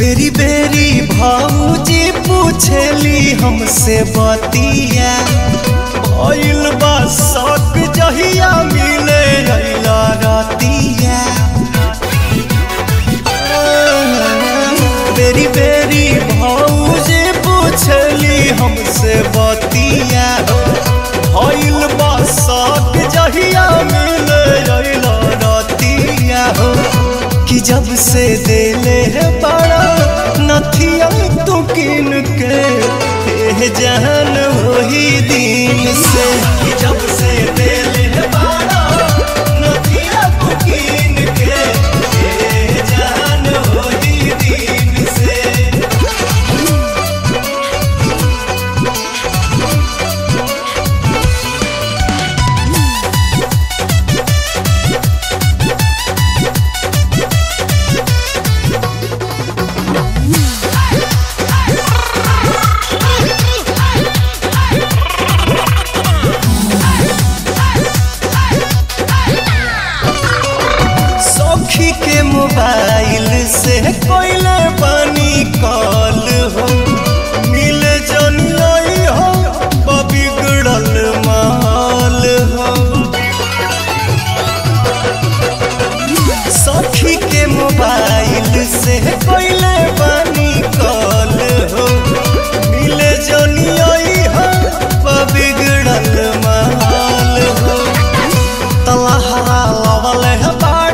बेरी बेरी भाऊजी पूछेली हमसे बतिया भइल बा शक जहिया मिले अइला रतिया। बेरी बेरी भाऊजी पूछेली हमसे बतिया भइल बा शक जहिया मिले अइला रतिया कि जब से देले है बड़ा नथिया तू किन के जान वही दिन से कि जब से देले है बड़ा नथिया तू किन के जान वही दिन से। के मोबाइल से कोइले पानी कॉल हो मिले जनियाई हो बिगड़ल माल हो। सखी के मोबाइल से कोइले पानी कॉल हो मिले जनियाई हो बिगड़ल माल हो। तलहरा लवल है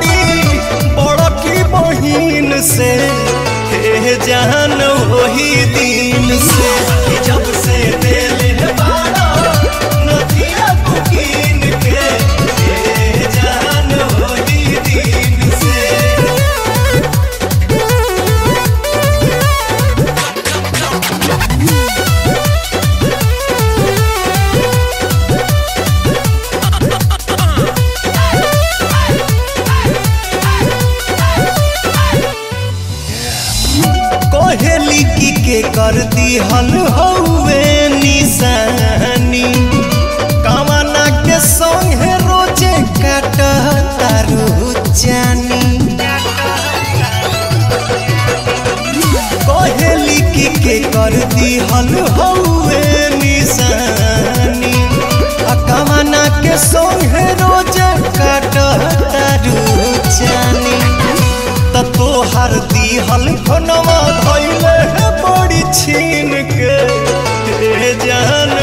से जान वही दिन से कि जब से देले है बड़ा नथिया तू किन के जान वही दिन से। कोहेली की के कर दी हल हौवे निशानी कामना के संगे रोजे काटा तारू जानी। कोहेली की के कर दी हल हौवे निशानी कामना के संगे रोजे काटा तारू जानी। तोहर दिहल फोनवा धइले है बड़ी छीन के जान